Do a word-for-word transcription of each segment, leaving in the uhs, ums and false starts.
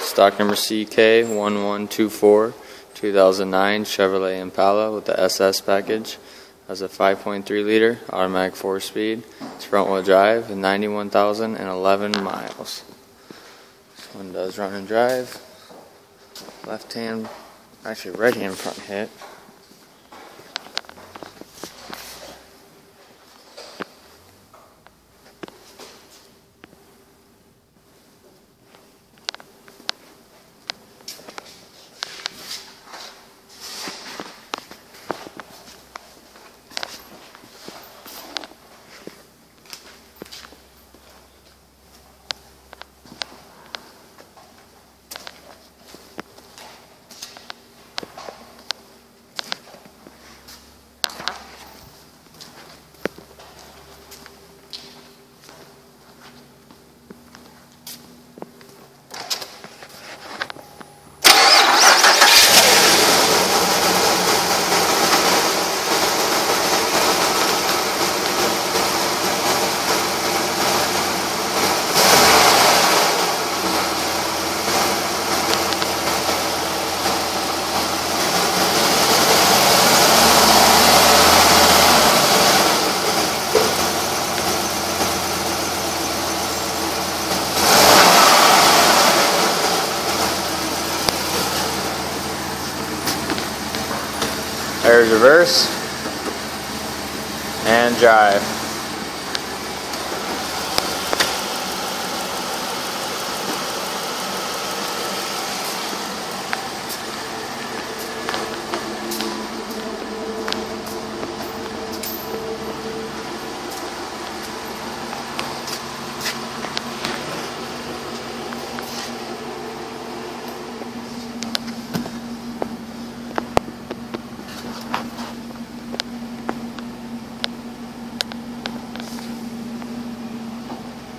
Stock number C K one one two four, two thousand nine Chevrolet Impala with the S S package. Has a five point three liter automatic four speed. It's front wheel drive and ninety-one thousand eleven miles. This one does run and drive. Left hand, actually right hand front hit. There's reverse and drive.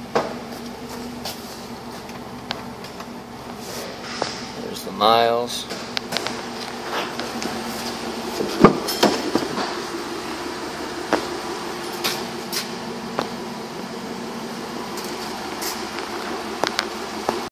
There's the miles.